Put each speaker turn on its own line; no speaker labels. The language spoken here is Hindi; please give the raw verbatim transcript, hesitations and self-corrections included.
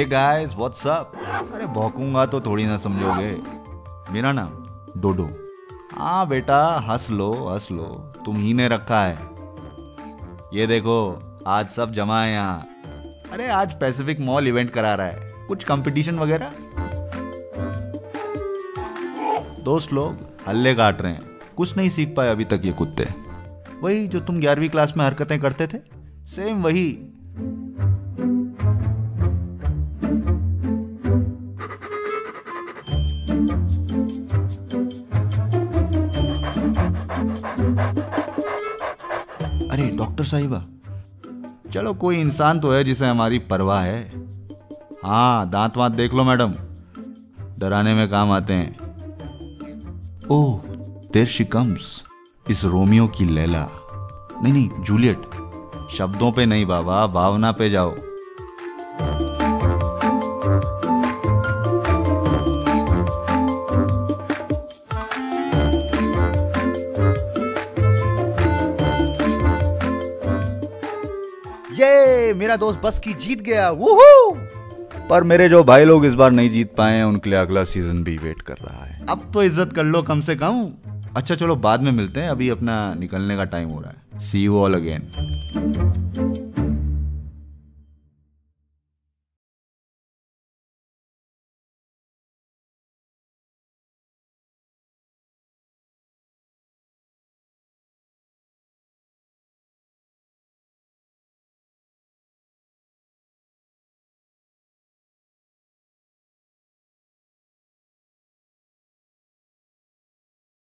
Guys what's up. अरे भौंकूंगा तो थोड़ी ना समझोगे। मेरा नाम डोडो। हाँ बेटा हंस लो हंस लो, तुम ही ने रखा है। ये देखो आज सब जमा है यहाँ। अरे आज पैसिफिक मॉल इवेंट करा रहा है, कुछ कंपटीशन वगैरह। दोस्त लोग हल्ले काट रहे हैं, कुछ नहीं सीख पाए अभी तक ये कुत्ते। वही जो तुम ग्यारहवीं क्लास में हरकतें करते थे, सेम वही। अरे डॉक्टर साहिबा, चलो कोई इंसान तो है जिसे हमारी परवाह है। हाँ दांत वांत देख लो मैडम, डराने में काम आते हैं। ओह देयर शी कम्स, इस रोमियो की लैला। नहीं नहीं जूलियट, शब्दों पे नहीं बाबा, भावना पे जाओ। ये मेरा दोस्त बस्की जीत गया, वूहू। पर मेरे जो भाई लोग इस बार नहीं जीत पाए हैं, उनके लिए अगला सीजन भी वेट कर रहा है। अब तो इज्जत कर लो कम से कम। अच्छा चलो बाद में मिलते हैं, अभी अपना निकलने का टाइम हो रहा है। See you all again.